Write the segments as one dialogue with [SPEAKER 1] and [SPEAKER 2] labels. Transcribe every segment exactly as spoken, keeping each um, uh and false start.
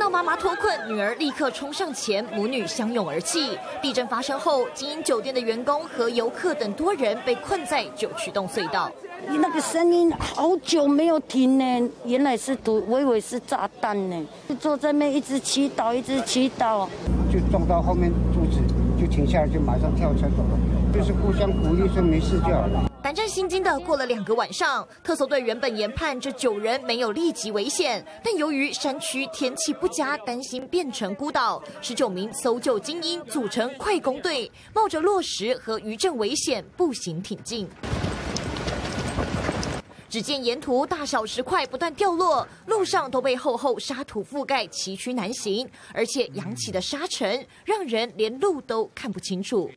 [SPEAKER 1] 到妈妈脱困，女儿立刻冲上前，母女相拥而泣。地震发生后，经营酒店的员工和游客等多人被困在九曲洞隧道。
[SPEAKER 2] 那个声音好久没有停呢，原来是毒，我以为是炸弹呢。坐在那边一直祈祷，一直祈祷，
[SPEAKER 3] 就撞到后面柱子，就停下来，就马上跳车走了，就是互相鼓励说没事就好。
[SPEAKER 1] 胆战心惊的过了两个晚上，特搜队原本研判这九人没有立即危险，但由于山区天气不佳，担心变成孤岛，十九名搜救精英组成快攻队，冒着落石和余震危险步行挺进。只见沿途大小石块不断掉落，路上都被厚厚沙土覆盖，崎岖难行，而且扬起的沙尘让人连路都看不清楚。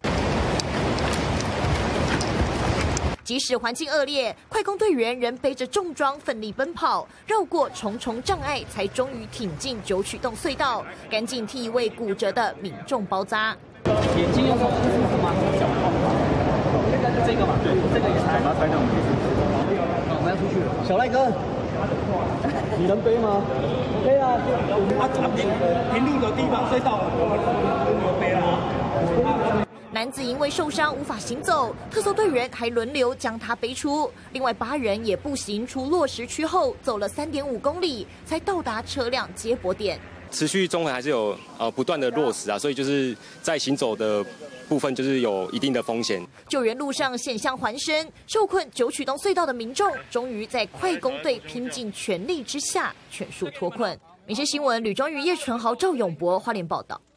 [SPEAKER 1] 即使环境恶劣，快攻队员仍背着重装奋力奔跑，绕过重重障碍，才终于挺进九曲洞隧道，赶紧替一位骨折的民众包扎。
[SPEAKER 4] 眼睛有什么不舒服吗？这个嘛，对，这个也才把它抬到我们我们要出去了。小赖哥，你能背吗？可以啊，他长平平路的地方隧道，我背了。
[SPEAKER 1] 男子因为受伤无法行走，特搜队员还轮流将他背出。另外八人也步行出落石区后，走了三点五公里才到达车辆接驳点。
[SPEAKER 5] 持续中横还是有呃不断的落石啊，所以就是在行走的部分就是有一定的风险。
[SPEAKER 1] 救援路上险象环生，受困九曲洞隧道的民众终于在快攻队拼尽全力之下全数脱困。民生新闻吕庄瑜、叶纯豪、赵永博花莲报道。